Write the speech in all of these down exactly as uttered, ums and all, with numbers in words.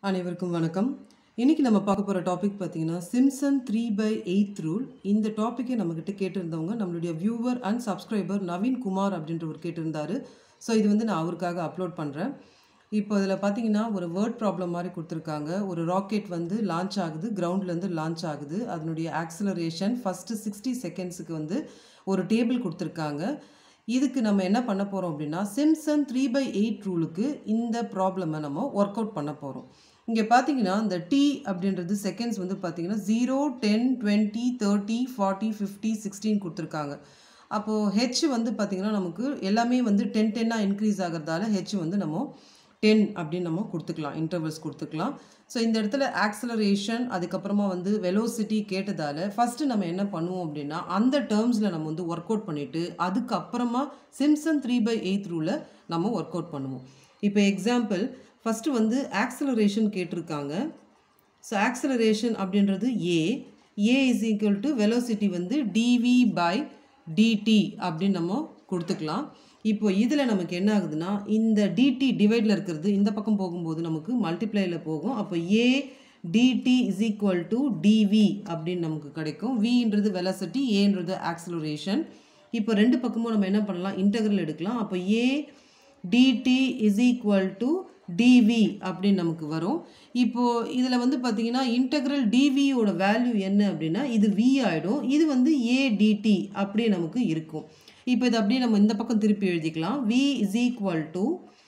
அனைவருக்கும் வணக்கம். இன்னைக்கு நம்ம பார்க்க போற டாபிக் பார்த்தீங்கன்னா Simpson three by eight rule. இந்த டாபிக்கை நம்மகிட்ட கேட்டிருந்தவங்க நம்மளுடைய viewer and subscriber Naveen Kumar அப்படின்றவர் கேட்டிருந்தாரு. ஸோ இது வந்து நான் அவருக்காக அப்லோட் பண்ணுறேன். இப்போ இதில் பார்த்தீங்கன்னா ஒரு வேர்ட் ப்ராப்ளம் மாதிரி கொடுத்துருக்காங்க. ஒரு ராக்கெட் வந்து லான்ச் ஆகுது, கிரவுண்ட்லேருந்து லான்ச் ஆகுது. அதனுடைய ஆக்சிலரேஷன் ஃபஸ்ட்டு சிக்ஸ்டி செகண்ட்ஸுக்கு வந்து ஒரு டேபிள் கொடுத்துருக்காங்க. இதுக்கு நம்ம என்ன பண்ண போகிறோம் அப்படின்னா சிம்சன் த்ரீ பை எயிட் ரூலுக்கு இந்த ப்ராப்ளமை நம்ம ஒர்க் அவுட் பண்ண போகிறோம். இங்கே பார்த்தீங்கன்னா இந்த டி அப்படின்றது செகண்ட்ஸ் வந்து பார்த்தீங்கன்னா zero ten twenty thirty forty fifty sixteen கொடுத்துருக்காங்க. அப்போது ஹெச் வந்து பார்த்திங்கன்னா நமக்கு எல்லாமே வந்து டென் டென்னாக இன்க்ரீஸ் ஆகிறதால ஹெச் வந்து நம்ம டென் அப்படின்னு நம்ம கொடுத்துக்கலாம், இன்டர்வல்ஸ் கொடுத்துக்கலாம். ஸோ இந்த இடத்துல ஆக்சலரேஷன் அதுக்கப்புறமா வந்து வெலோசிட்டி கேட்டதால் ஃபஸ்ட்டு நம்ம என்ன பண்ணுவோம் அப்படின்னா அந்த டேர்ம்ஸில் நம்ம வந்து ஒர்க் அவுட் பண்ணிவிட்டு அதுக்கப்புறமா சிம்சன் த்ரீ பை எயிட் ரூலை நம்ம ஒர்க் அவுட் பண்ணுவோம். இப்போ எக்ஸாம்பிள் ஃபஸ்ட்டு வந்து ஆக்சலரேஷன் கேட்டிருக்காங்க. ஸோ ஆக்சலரேஷன் அப்படின்றது A A is equal to velocity வந்து டிவி பை டிடி அப்படின்னு நம்ம கொடுத்துக்கலாம். இப்போ இதில் நமக்கு என்ன ஆகுதுன்னா இந்த டிடி டிவைடில் இருக்கிறது இந்த பக்கம் போகும்போது நமக்கு மல்டிப்ளையில் போகும். அப்போ A DT is equal to DV அப்படின்னு நமக்கு கிடைக்கும். வின்றது வெலாசிட்டி, ஏன்றது ஆக்சலரேஷன். இப்போ ரெண்டு பக்கமும் நம்ம என்ன பண்ணலாம், இன்டெக்ரல் எடுக்கலாம். அப்போ A DT is equal to DV அப்படின்னு நமக்கு வரும். இப்போது இதில் வந்து பார்த்திங்கன்னா இன்டெக்ரல் டிவியோட வேல்யூ என்ன அப்படின்னா இது வி ஆகிடும். இது வந்து ஏடிடி அப்படி நமக்கு இருக்கும். இப்போ இது அப்படியே நம்ம இந்த பக்கம் திருப்பி எழுதிக்கலாம். V is equal to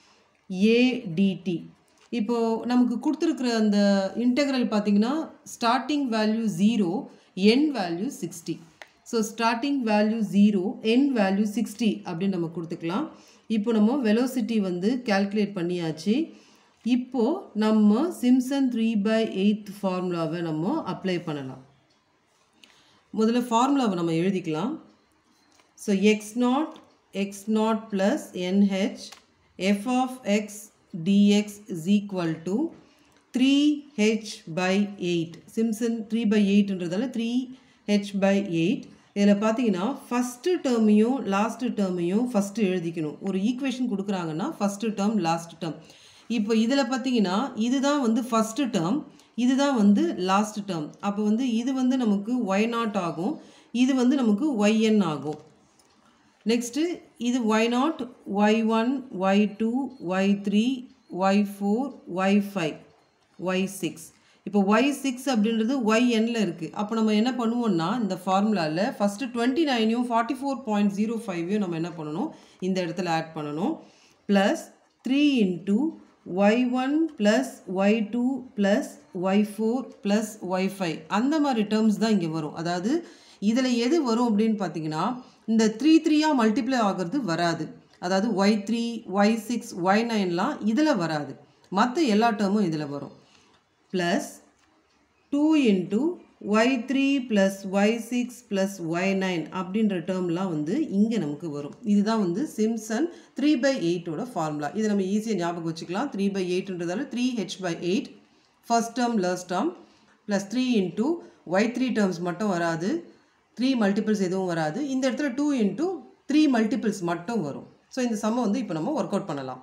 ADT. இப்போது நமக்கு கொடுத்துருக்குற அந்த இன்டெக்ரல் பார்த்திங்கன்னா starting value zero, end value sixty. So starting value zero, end value sixty அப்படின்னு நம்ம கொடுத்துக்கலாம். இப்போ நம்ம வெலோசிட்டி வந்து கால்குலேட் பண்ணியாச்சு. இப்போது நம்ம சிம்சன் த்ரீ பை எயிட் ஃபார்முலாவை நம்ம அப்ளை பண்ணலாம். முதல்ல ஃபார்முலாவை நம்ம எழுதிக்கலாம். So X naught X naught plus NH F of X DX is equal to three H by eight. Simpson three by எயிட்ன்றதால த்ரீ ஹெச் பை எயிட். இதில் பார்த்தீங்கன்னா ஃபஸ்ட்டு டேர்மையும் லாஸ்ட்டு டேர்மையும் ஃபஸ்ட்டு எழுதிக்கணும். ஒரு ஈக்குவேஷன் கொடுக்குறாங்கன்னா ஃபஸ்ட்டு டேர்ம் லாஸ்ட் டேர்ம். இப்போ இதில் பார்த்தீங்கன்னா இதுதான் வந்து ஃபஸ்ட்டு டேர்ம், இதுதான் வந்து லாஸ்ட் டேர்ம். அப்போ வந்து இது வந்து நமக்கு ஒய் நாட் ஆகும், இது வந்து நமக்கு ஒய்என் ஆகும். நெக்ஸ்ட்டு இது Y naught, Y one, Y two, Y three, Y four, Y five, Y six. இப்போ ஒய் சிக்ஸ் அப்படின்றது ஒய் என்ல இருக்குது. அப்போ நம்ம என்ன பண்ணுவோம்னா இந்த ஃபார்முலாவில் ஃபஸ்ட்டு டுவெண்ட்டி நைனையும் ஃபார்ட்டி ஃபோர் பாயிண்ட் ஜீரோ ஃபைவையும் நம்ம என்ன பண்ணணும், இந்த இடத்துல ஆட் பண்ணணும். Plus three into Y one plus Y two plus Y four plus Y five அந்த மாதிரி டேர்ம்ஸ் தான் இங்கே வரும். அதாவது இதில் எது வரும் அப்படின்னு பார்த்தீங்கன்னா இந்த த்ரீ த்ரீயாக மல்டிப்ளை ஆகிறது வராது. அதாவது Y three, Y six, Y நைன்லாம் இதில் வராது. மற்ற எல்லா டேர்மும் இதில் வரும். Plus two into Y three plus Y six plus Y nine அப்படின்ற டேர்ம்லாம் வந்து இங்கே நமக்கு வரும். இதுதான் வந்து சிம்சன் த்ரீ பை எயிட்டோட ஃபார்முலா. இதை நம்ம ஈஸியாக ஞாபகம் வச்சுக்கலாம். த்ரீ பை எயிட்ன்றதால three H by eight first term last term plus three into Y three terms மட்டும் வராது, த்ரீ மல்டிபிள்ஸ் எதுவும் வராது. இந்த இடத்துல டூ இன்ட்டு த்ரீ மல்டிபிள்ஸ் மட்டும் வரும். ஸோ இந்த சம்மை வந்து இப்போ நம்ம ஒர்க் அவுட் பண்ணலாம்.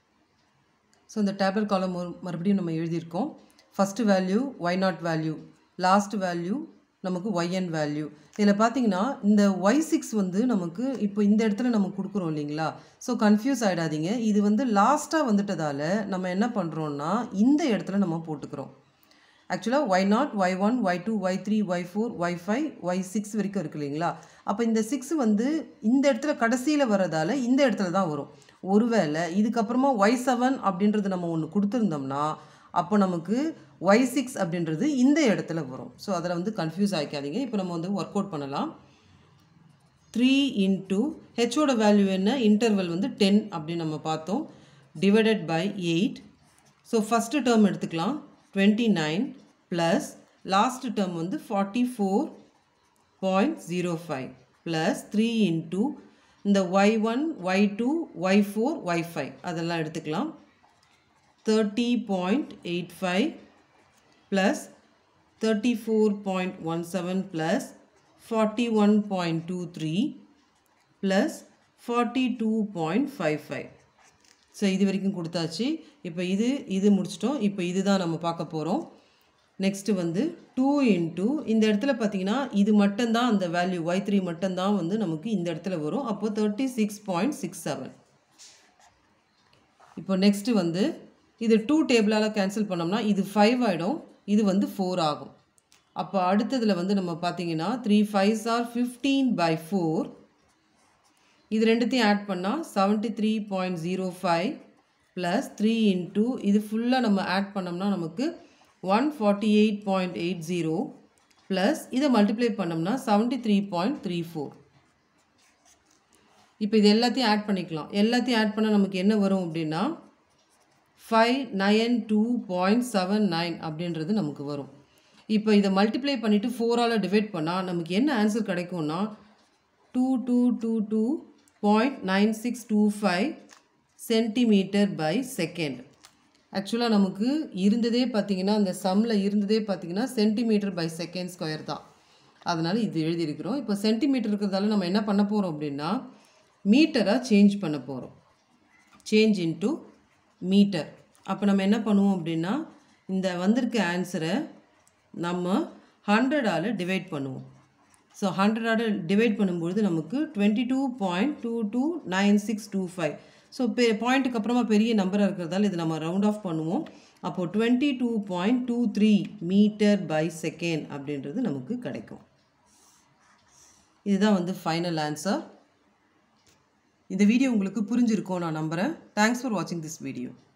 ஸோ இந்த டேபிள் காலம் மறுபடியும் நம்ம எழுதியிருக்கோம். First value Y naught value, last value நமக்கு ஒய்என் வேல்யூ. இதில் பார்த்தீங்கன்னா இந்த ஒய் சிக்ஸ் வந்து நமக்கு இப்போ இந்த இடத்துல நம்ம கொடுக்குறோம் இல்லைங்களா. ஸோ கன்ஃபியூஸ் ஆகிடாதீங்க. இது வந்து லாஸ்ட்டாக வந்துட்டதால் நம்ம என்ன பண்ணுறோன்னா இந்த இடத்துல நம்ம போட்டுக்கிறோம். ஆக்சுவலாக Y naught, Y one, Y two, Y three, Y four, Y five, Y six வரைக்கும் இருக்குது இல்லைங்களா. அப்போ இந்த சிக்ஸ் வந்து இந்த இடத்துல கடைசியில் வர்றதால இந்த இடத்துல தான் வரும். ஒருவேளை இதுக்கப்புறமா ஒய் செவன் அப்படின்றது நம்ம ஒன்று கொடுத்துருந்தோம்னா அப்போ நமக்கு ஒய் சிக்ஸ் அப்படின்றது இந்த இடத்துல வரும். ஸோ அதில் வந்து கன்ஃபியூஸ் ஆகிக்காதீங்க. இப்போ நம்ம வந்து ஒர்க் அவுட் பண்ணலாம். த்ரீ இன்ட்டு ஹெச்சோட வேல்யூ என்ன, இன்டர்வல் வந்து டென் அப்படின்னு நம்ம பார்த்தோம், divided by eight. So first term எடுத்துக்கலாம் twenty nine plus last term வந்து forty four point zero five plus three into இந்த Y one, Y two, Y four, Y five அதெல்லாம் எடுத்துக்கலாம். Thirty point eight five plus thirty four point one seven plus forty one point two three plus forty two point five five. So இது வரைக்கும் கொடுத்தாச்சு. இப்போ இது இது முடிச்சிட்டோம். இப்போ இதுதான் நம்ம பார்க்க போகிறோம். நெக்ஸ்ட்டு வந்து டூ இன்ட்டு இந்த இடத்துல பார்த்தீங்கன்னா இது மட்டும்தான் அந்த வேல்யூ ஒய் த்ரீ மட்டும்தான் வந்து நமக்கு இந்த இடத்துல வரும். அப்போது thirty six point six seven. இப்போ நெக்ஸ்ட்டு வந்து இது டூ டேபிளால் கேன்சல் பண்ணோம்னா இது ஃபைவ் ஆகிடும், இது வந்து ஃபோர் ஆகும். அப்போ அடுத்ததில் வந்து நம்ம பார்த்தீங்கன்னா three fives are fifteen by four. இது ரெண்டுத்தையும் ஆட் பண்ணால் seventy three point zero five plus three into இது ஃபுல்லாக நம்ம ஆட் பண்ணோம்னா நமக்கு one forty eight point eight zero plus இதை மல்டிப்ளை பண்ணோம்னா seventy three point three four. இப்போ இது எல்லாத்தையும் ஆட் பண்ணிக்கலாம். எல்லாத்தையும் ஆட் பண்ணால் நமக்கு என்ன வரும் அப்படின்னா five nine two point seven nine அப்படின்றது நமக்கு வரும். இப்போ இதை மல்டிப்ளை பண்ணிவிட்டு ஃபோரால் டிவைட் பண்ணால் நமக்கு என்ன ஆன்சர் கிடைக்கும்னா two two two two point nine six two five centimetre by second. ஆக்சுவலாக நமக்கு இருந்ததே பார்த்திங்கன்னா அந்த சம்மில் இருந்ததே பார்த்திங்கன்னா சென்டிமீட்டர் பை செகண்ட் ஸ்கொயர் தான். அதனால் இது எழுதியிருக்கிறோம். இப்போ சென்டிமீட்டர் இருக்கிறதால நம்ம என்ன பண்ண போகிறோம் அப்படின்னா மீட்டராக சேஞ்ச் பண்ண போகிறோம். Change into meter. அப்போ நம்ம என்ன பண்ணுவோம் அப்படின்னா இந்த வந்திருக்க ஆன்சரை நம்ம ஹண்ட்ரடால் டிவைட் பண்ணுவோம். ஸோ ஹண்ட்ரடால் டிவைட் பண்ணும்பொழுது நமக்கு twenty two point two two nine six two five. So பெ பாயிண்ட்டுக்கு அப்புறமா பெரிய நம்பராக இருக்கிறதால இது நம்ம ரவுண்ட் ஆஃப் பண்ணுவோம். அப்போது twenty two point two three meter by second அப்படின்றது நமக்கு கிடைக்கும். இதுதான் வந்து ஃபைனல் ஆன்சர். இந்த வீடியோ உங்களுக்கு புரிஞ்சிருக்கும் நான் நம்புகிறேன். தேங்க்ஸ் ஃபார் வாட்சிங் திஸ் வீடியோ.